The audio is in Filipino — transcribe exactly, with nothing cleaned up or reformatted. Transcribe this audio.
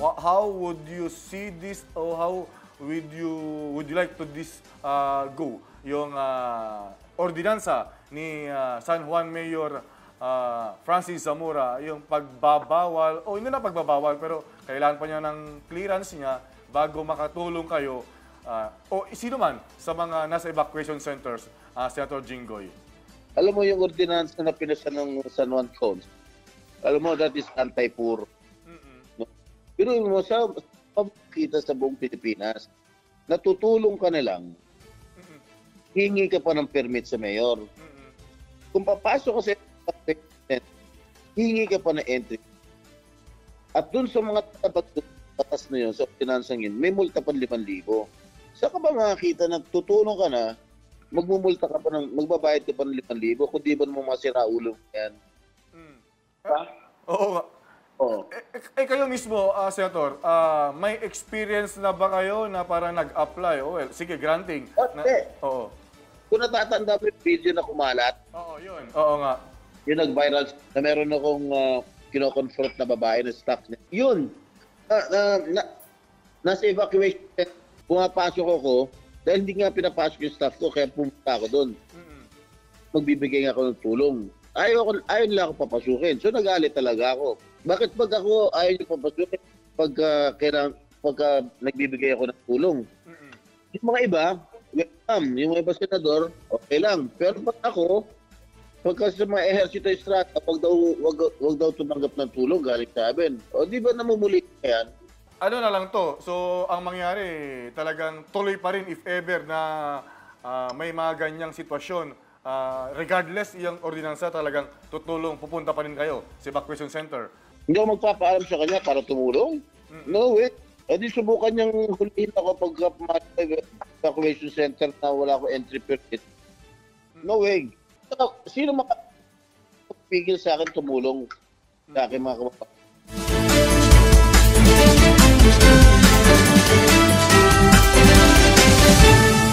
how, how would you see this or how would you would you like to this uh, go? Yung uh, ordinansa ni uh, San Juan Mayor uh, Francis Zamora, yung pagbabawal, o hindi na pagbabawal, pero kailangan pa niya ng clearance niya bago makatulong kayo, uh, o sino man sa mga nasa evacuation centers, uh, Senator Jinggoy. Alam mo yung ordinance na pinasa ng San Juan County, alam mo, that is anti-poor. Mm-mm. Pero mo sa kita sa buong Pilipinas, natutulong ka na lang, mm-mm, hingi ka pa ng permit sa mayor. Mm-mm. Kung papasok ka sa hingi ka pa ng entry. At dun sa mga batas na yun, sa ordinansang yun, may multa pa limang libo. Saan ka ba makakita na tutulong ka na, magmumulta ka pa ng, magbabayad ka pa ng limang libo, kung di ba mo masira ulo yan? Mm. Ha? Oo nga. Oo. Eh, eh, kayo mismo, uh, Senator, uh, may experience na ba kayo na parang nag-apply? Oh, well, sige, granting. Na, oo. Kung natatanda mo yung video na kumalat, oo, yun. Oo nga. Yung nag-viral na meron akong uh, kino-confront na babae na staff niya. Yun. Uh, uh, na, nasa evacuation, pumapasok ako, dahil hindi nga pinapasok yung staff ko, kaya pumunta ako doon. Mm-hmm. Magbibigay nga ako ng tulong. Ayaw, ko, ayaw nila ako papasukin. So nagalit talaga ako. Bakit pag ako ayaw niyo papasukin pag, uh, kailang, pag uh, nagbibigay ako ng tulong? Mm-hmm. Yung mga iba, welcome. Yung mga iba senador, okay lang. Pero pag ako, pagka sa mga ehersito estrata, wag daw, wag, wag daw tumanggap ng tulong galing sa amin. O di ba namumuli yan? Ano na lang to? So, ang mangyari, talagang tuloy pa rin if ever na uh, may mga ganyang sitwasyon. Uh, regardless, yung ordinansa talagang tutulong, pupunta pa rin kayo sa evacuation center. Hindi ako magpapaalam sa kanya para tumulong? Mm-hmm. No way. E di subukan niyang huliin ako pag evacuation center na wala ko entry permit. No way. Sino makapigil sa akin tumulong sa akin mga kapatid?